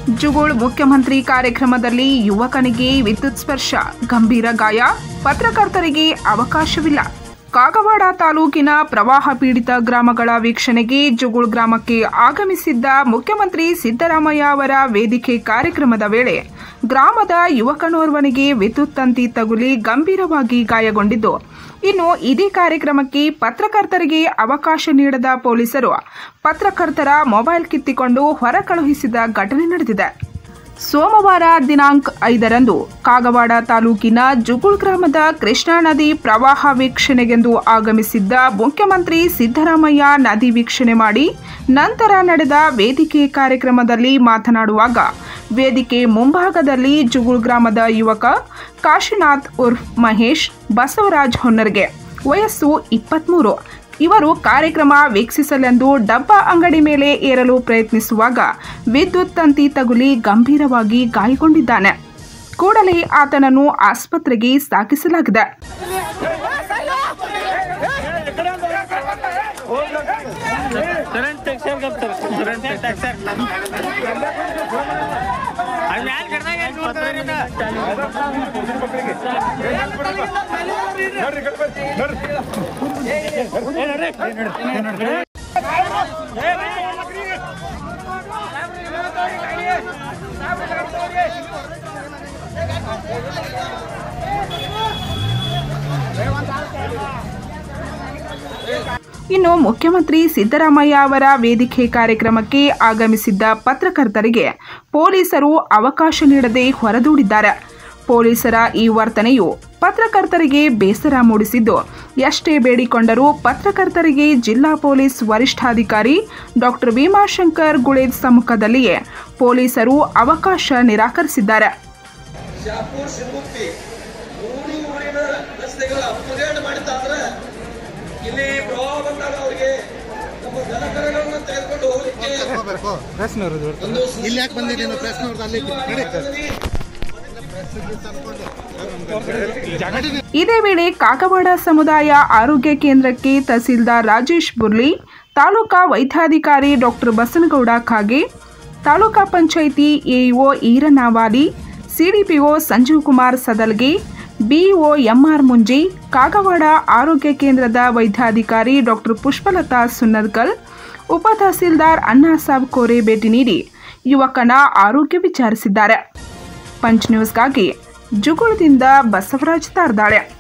ಜುಗುಳ್ ಮುಖ್ಯಮಂತ್ರಿ ಕಾರ್ಯಕ್ರಮದಲ್ಲಿ ಯುವಕನಿಗೆ ವಿದ್ಯುತ್ ಸ್ಪರ್ಶ, ಗಂಭೀರ ಗಾಯ, ಪತ್ರಕರ್ತರಿಗೆ ಅವಕಾಶವಿಲ್ಲ. ಕಾಗವಾಡ ತಾಲೂಕಿನ ಪ್ರವಾಹ ಪೀಡಿತ ಗ್ರಾಮಗಳ ವೀಕ್ಷಣೆಗೆ ಜುಗುಳ್ ಗ್ರಾಮಕ್ಕೆ ಆಗಮಿಸಿದ್ದ ಮುಖ್ಯಮಂತ್ರಿ ಸಿದ್ದರಾಮಯ್ಯ ಅವರ ವೇದಿಕೆ ಕಾರ್ಯಕ್ರಮದ ವೇಳೆ ಗ್ರಾಮದ ಯುವಕನೋರ್ವನಿಗೆ ವಿದ್ಯುತ್ ತಂತಿ ತಗುಲಿ ಗಂಭೀರವಾಗಿ ಗಾಯಗೊಂಡಿದ್ದು, ಇನ್ನು ಇದೇ ಕಾರ್ಯಕ್ರಮಕ್ಕೆ ಪತ್ರಕರ್ತರಿಗೆ ಅವಕಾಶ ನೀಡದ ಪೊಲೀಸರು ಪತ್ರಕರ್ತರ ಮೊಬೈಲ್ ಕಿತ್ತಿಕೊಂಡು ಹೊರ ಕಳುಹಿಸಿದ ಘಟನೆ ನಡೆದಿದೆ. ಸೋಮವಾರ ದಿನಾಂಕ 5ರಂದು ಕಾಗವಾಡ ತಾಲೂಕಿನ ಜುಗುಳ್ ಗ್ರಾಮದ ಕೃಷ್ಣಾ ನದಿ ಪ್ರವಾಹ ವೀಕ್ಷಣೆಗೆಂದು ಆಗಮಿಸಿದ್ದ ಮುಖ್ಯಮಂತ್ರಿ ಸಿದ್ದರಾಮಯ್ಯ ನದಿ ವೀಕ್ಷಣೆ ಮಾಡಿ ನಂತರ ನಡೆದ ವೇದಿಕೆ ಕಾರ್ಯಕ್ರಮದಲ್ಲಿ ಮಾತನಾಡುವಾಗ ವೇದಿಕೆ ಮುಂಭಾಗದಲ್ಲಿ ಜುಗುಳ್ ಗ್ರಾಮದ ಯುವಕ ಕಾಶಿನಾಥ್ ಉರ್ಫ್ ಮಹೇಶ್ ಬಸವರಾಜ್ ಹೊನ್ನರ್ಗೆ ವಯಸ್ಸು 23 ಇವರು ಕಾರ್ಯಕ್ರಮ ವೀಕ್ಷಿಸಲೆಂದು ಡಬ್ಬ ಅಂಗಡಿ ಮೇಲೆ ಏರಲು ಪ್ರಯತ್ನಿಸುವಾಗ ವಿದ್ಯುತ್ ತಂತಿ ತಗುಲಿ ಗಂಭೀರವಾಗಿ ಗಾಯಗೊಂಡಿದ್ದಾನೆ. ಕೂಡಲೇ ಆತನನ್ನು ಆಸ್ಪತ್ರೆಗೆ ಸಾಗಿಸಲಾಗಿದೆ. ಇನ್ನು ಮುಖ್ಯಮಂತ್ರಿ ಸಿದ್ದರಾಮಯ್ಯ ಅವರ ವೇದಿಕೆ ಕಾರ್ಯಕ್ರಮಕ್ಕೆ ಆಗಮಿಸಿದ್ದ ಪತ್ರಕರ್ತರಿಗೆ ಪೊಲೀಸರು ಅವಕಾಶ ನೀಡದೆ ಹೊರದೂಡಿದ್ದಾರೆ. ಪೊಲೀಸರ ಈ ವರ್ತನೆಯು ಪತ್ರಕರ್ತರಿಗೆ ಬೇಸರ ಮೂಡಿಸಿದ್ದು, ಎಷ್ಟೇ ಬೇಡಿಕೊಂಡರೂ ಪತ್ರಕರ್ತರಿಗೆ ಜಿಲ್ಲಾ ಪೊಲೀಸ್ ವರಿಷ್ಠಾಧಿಕಾರಿ ಡಾಕ್ಟರ್ ಭೀಮಾಶಂಕರ್ ಗುಳೇದ್ ಸಮ್ಮುಖದಲ್ಲಿಯೇ ಪೊಲೀಸರು ಅವಕಾಶ ನಿರಾಕರಿಸಿದ್ದಾರೆ. ಇದೇ ವೇಳೆ ಕಾಗವಾಡ ಸಮುದಾಯ ಆರೋಗ್ಯ ಕೇಂದ್ರಕ್ಕೆ ತಹಸೀಲ್ದಾರ್ ರಾಜೇಶ್ ಬುರ್ಲಿ, ತಾಲೂಕಾ ವೈದ್ಯಾಧಿಕಾರಿ doctor Basanagouda Khage, taluka panchayat AEO Eranavali, CDPO Sanjeev Kumar Sadalge, BEO MR Munji, Kagawad ಆರೋಗ್ಯ ಕೇಂದ್ರದ ವೈದ್ಯಾಧಿಕಾರಿ ಡಾಕ್ಟರ್ ಪುಷ್ಪಲತಾ ಸುನ್ನದ್ಕಲ್, ಉಪ ತಹಸೀಲ್ದಾರ್ ಅಣ್ಣಾಸಾಬ್ ಕೋರೆ ಭೇಟಿ ನೀಡಿ ಯುವಕನ ಆರೋಗ್ಯ ವಿಚಾರಿಸಿದ್ದಾರೆ. ಪಂಚ್ ನ್ಯೂಸ್ಗಾಗಿ ಜುಗುಳದಿಂದ ಬಸವರಾಜ್ ತಾರ್ದಾಳೆ.